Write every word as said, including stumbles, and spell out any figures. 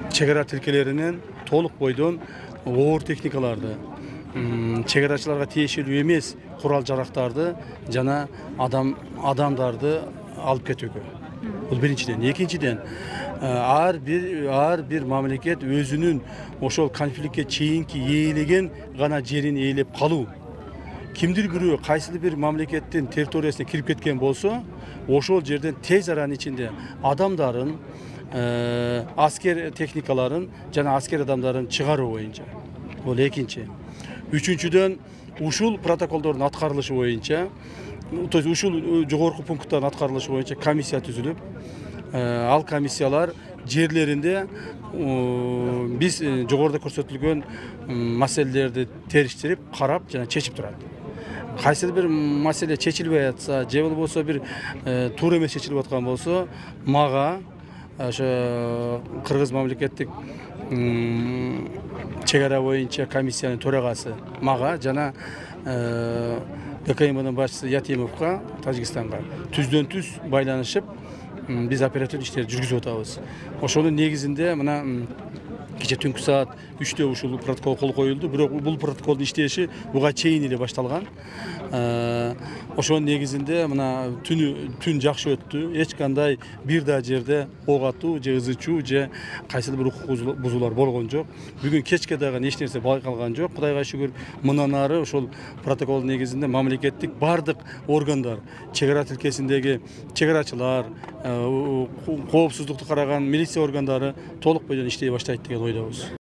чегара тилкелеринен толук бойдон оор техникаларды, чегарачыларга тиешелүү эмес курал жарактарды жана адам адамдарды алып кетүүгө. Бул биринчиден. Экинчиден, ар бир ар бир мамлекет өзүнүн ошол конфликтке чейинки ээлеген гана жерин ээлеп калуу. Кимдир бирөө кайсыл бир мамлекеттин территориясына кирип кеткен болсо, ошол жерден тез аранын ичинде адамдарын, аскер техникаларын жана аскер адамдарын чыгаруу боюнча. Бул экинчи. Үчүнчүдөн, ушул протоколдордун аткарылышы боюнча, то есть ушул жогорку пункттардын аткарылышы боюнча комиссия түзүлүп, ал комиссиялар жерлеринде биз жогоруда көрсөтүлгөн маселелерди териштирип, карап жана чечип турат. Кайсыл бир маселе чечилбей атса, же болбосо бир туура эмес чечилип аткан болсо, мага ошо Кыргыз мамлекеттик чегара боюнча комиссиянын төрагасы мага жана ГКМдын башчысы Ятимовго, Тажикстанга түздөн түз байланышып, биз оперативдик иштерди жүргүзүп атабыз. Ошонун негизинде мына кече түнкү саат үчтө ушул протокол кол коюлду, бирок бул протоколдун иштеши буга чейин эле башталган. Ошонун негизинде мына түнү түн жакшы өттү. Эч кандай бир да жерде ок атуу же ызычуу же кайсыл бир укук бузуулар болгон жок. Бүгүн кечке дагы эч нерсе байкалган жок. Кудайга шүгүр, мындан ары ошол протоколдун негизинде мамлекеттик бардык органдар, чегара тилкесиндеги чегарачылар, коопсуздукту караган милиция органдары толук бойдон иштей баштайт деген ойдобуз.